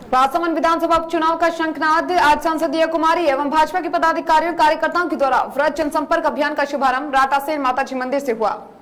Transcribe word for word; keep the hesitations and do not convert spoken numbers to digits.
राजसमंद विधानसभा उपचुनाव का शंखनाद। आज संसदीय कुमारी एवं भाजपा के पदाधिकारियों कार्यकर्ताओं के द्वारा व्रत जनसंपर्क अभियान का शुभारंभ रातासेन माताजी मंदिर से हुआ।